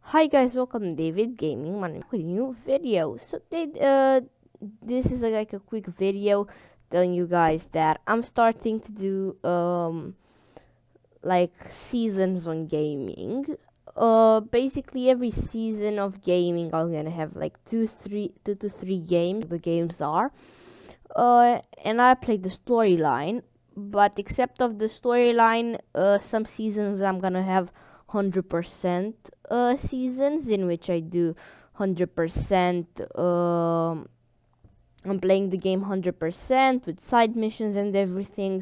Hi guys, welcome to David Gaming. My name is a new video. So this is like a quick video telling you guys that I'm starting to do like seasons on gaming. Basically every season of gaming I'm gonna have like two to three games. The games are and I play the storyline. But except of the storyline, some seasons I'm gonna have 100% seasons in which I do 100%. I'm playing the game 100% with side missions and everything.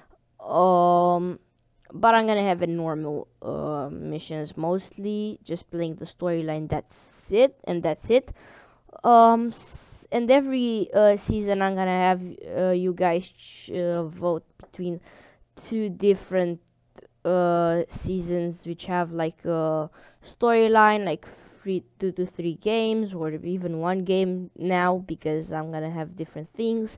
But I'm gonna have a normal missions mostly, just playing the storyline. That's it, and that's it. And every season I'm gonna have you guys vote between two different seasons which have like a storyline, like two to three games, or even one game now, because I'm gonna have different things.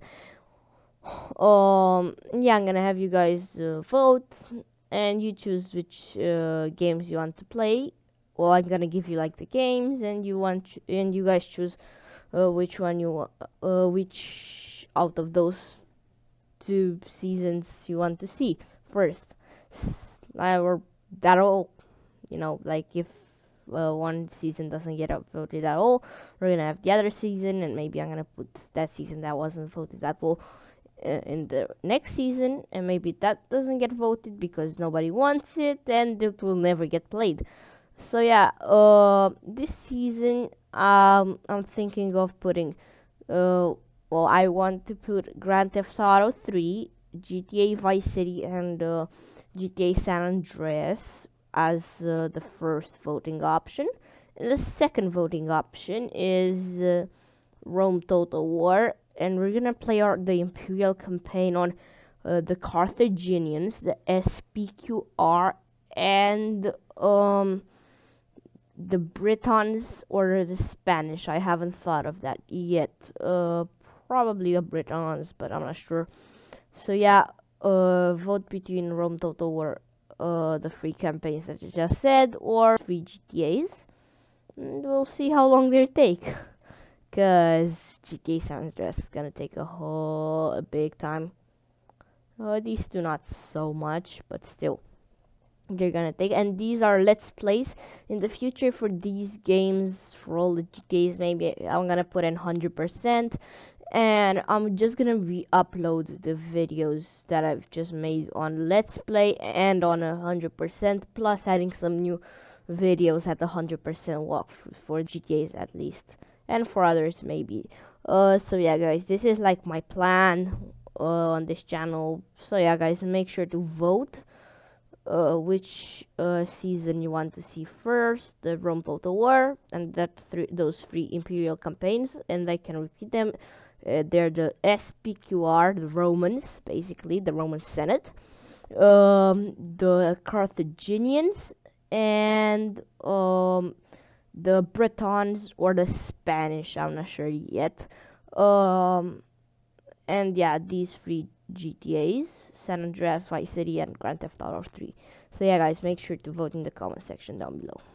Yeah, I'm gonna have you guys vote, and you choose which games you want to play. Well, I'm gonna give you like the games, and you guys choose which one which out of those two seasons you want to see first. Or that all, like if one season doesn't get voted at all, we're gonna have the other season, and maybe I'm gonna put that season that wasn't voted at all in the next season, and maybe that doesn't get voted because nobody wants it, and it will never get played. So yeah, this season, I'm thinking of putting, I want to put Grand Theft Auto 3, GTA Vice City, and GTA San Andreas as the first voting option. And the second voting option is Rome Total War, and we're gonna play the Imperial campaign on the Carthaginians, the SPQR, and the Britons or the Spanish. I haven't thought of that yet. Probably the Britons, but I'm not sure. So yeah, vote between Rome Total War, the free campaigns that you just said, or free GTAs. And we'll see how long they take. Cause GTA San Andreas is gonna take a big time. These two not so much, but still they're gonna take. And these are let's plays in the future for these games. For all the GTAs, maybe I'm gonna put in 100%, and I'm just gonna re-upload the videos that I've just made on let's play and on 100%, plus adding some new videos at the 100% walkthrough for GTAs at least, and for others maybe. So yeah guys, this is like my plan on this channel. So yeah guys, make sure to vote which season you want to see first, the Rome Total War, and those three Imperial campaigns, and I can repeat them. They're the SPQR, the Romans, basically the Roman Senate, the Carthaginians, and the Britons or the Spanish. I'm not sure yet. And yeah, these three GTAs, San Andreas, Vice City, and Grand Theft Auto 3. So yeah, guys, make sure to vote in the comment section down below.